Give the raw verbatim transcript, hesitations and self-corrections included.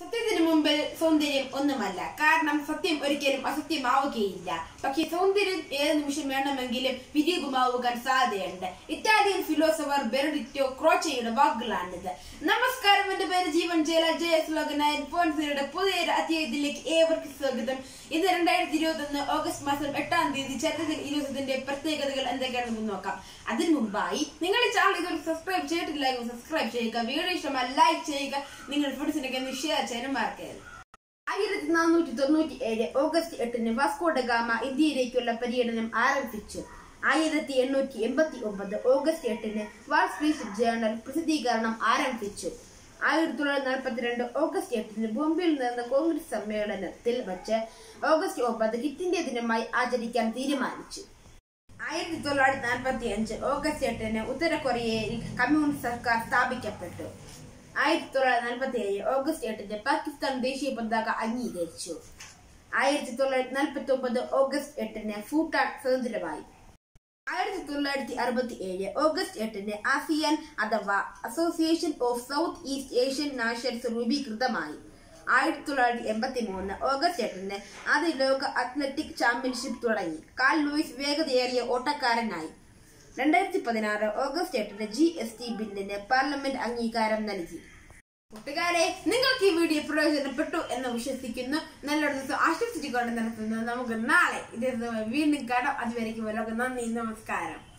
സത്യത്തിന് മുമ്പിൽ സൗന്ദര്യം ഒന്നുമല്ല. കാരണം സത്യം ഒരിക്കലും അസത്യമാവുകയില്ല. പക്ഷെ സൗന്ദര്യം ഏത് നിമിഷം വേണമെങ്കിലും വിരൂപമാവുവാൻ സാധ്യതയുണ്ട്. ഇറ്റാലിയൻ ഫിലോസഫർ ബെനഡിറ്റോ ക്രോച്ചയുടെ വാക്കുകളാണിത്. നമസ്കാരം, എന്റെ പേര് ജീവൻ ജയല ജയ സ്ലോഗനായ ഫോൺസിയുടെ പുതിയൊരു അധ്യായത്തിലേക്ക് ഏവർക്കും സ്വാഗതം. ഇത് രണ്ടായിരത്തി ഇരുപത്തി ഒന്ന് ഓഗസ്റ്റ് മാസം എട്ടാം തീയതി ചരിത്രത്തിൽ ഇരുപതിന്റെ പ്രത്യേകതകൾ എന്തൊക്കെയാണെന്ന് നോക്കാം. അതിനു മുമ്പായി നിങ്ങൾ ഈ ചാനൽ ഇതൊരു സബ്സ്ക്രൈബ് ചെയ്തിട്ടില്ലെങ്കിൽ സബ്സ്ക്രൈബ് ചെയ്യുക, വീഡിയോ ഇഷ്ടമായി ലൈക്ക് ചെയ്യുക, നിങ്ങളുടെ ഫ്രണ്ട്സിനൊക്കെ ഒന്ന് ഷെയർ ചെയ്യാനും മറക്കരുത്. ആയിരത്തി നാനൂറ്റി തൊണ്ണൂറ്റി ഏഴ് ഓഗസ്റ്റ് എട്ടിന് വാസ്കോ ഡ ഗാമ ഇന്ത്യയിലേക്കുള്ള പര്യടനം ആരംഭിച്ചു. ആയിരത്തി എണ്ണൂറ്റി എൺപത്തി ഒമ്പത് ഓഗസ്റ്റ് എട്ടിന് വാൾ സ്ട്രീറ്റ് ജേർണൽ പ്രസിദ്ധീകരണം ആരംഭിച്ചു. ആയിരത്തി തൊള്ളായിരത്തി നാൽപ്പത്തിരണ്ട് ഓഗസ്റ്റ് എട്ടിന് ബോംബെയിൽ നടന്ന കോൺഗ്രസ് സമ്മേളനത്തിൽ വച്ച് ഓഗസ്റ്റ് ഒമ്പത് ക്വിറ്റ് ഇന്ത്യ ദിനമായി ആചരിക്കാൻ തീരുമാനിച്ചു. ആയിരത്തി തൊള്ളായിരത്തി നാൽപ്പത്തി അഞ്ച് ഓഗസ്റ്റ് എട്ടിന് ഉത്തര കൊറിയയിൽ കമ്മ്യൂണിസ്റ്റ് സർക്കാർ സ്ഥാപിക്കപ്പെട്ടു. ആയിരത്തി തൊള്ളായിരത്തി നാൽപ്പത്തി ഏഴ് ഓഗസ്റ്റ് എട്ടിന് പാകിസ്ഥാൻ ദേശീയ പതാക അംഗീകരിച്ചു. ആയിരത്തി തൊള്ളായിരത്തി നാൽപ്പത്തി ഒമ്പത് ഓഗസ്റ്റ് എട്ടിന് ഭൂട്ടാൻ സ്വതന്ത്രമായി. ആയിരത്തി തൊള്ളായിരത്തി അറുപത്തി ഏഴ് ഓഗസ്റ്റ് എട്ടിന് ആസിയാൻ അഥവാ Association of South East Asian Nations രൂപീകൃതമായി. ആയിരത്തി തൊള്ളായിരത്തി എൺപത്തി മൂന്ന് ഓഗസ്റ്റ് എട്ടിന് ആദ്യ ലോക അത്ലറ്റിക് ചാമ്പ്യൻഷിപ്പ് തുടങ്ങി. കാൽ ലൂയിസ് വേഗതയേറിയ ഓട്ടക്കാരനായി. രണ്ടായിരത്തി പതിനാറ് ഓഗസ്റ്റ് എട്ടിന് ജി എസ് ടി ബില്ലിന് പാർലമെന്റ് അംഗീകാരം നൽകി. കൂട്ടുകാരെ, നിങ്ങൾക്ക് ഈ വീഡിയോ പ്രയോജനപ്പെട്ടു എന്ന് വിശ്വസിക്കുന്നു. നല്ലൊരു ദിവസം ആശംസിച്ചുകൊണ്ട് നടത്തുന്നത് നമുക്ക് നാളെ ഇതേ വീണ്ടും കാണാം. അതുവരേക്കും നന്ദി, നമസ്കാരം.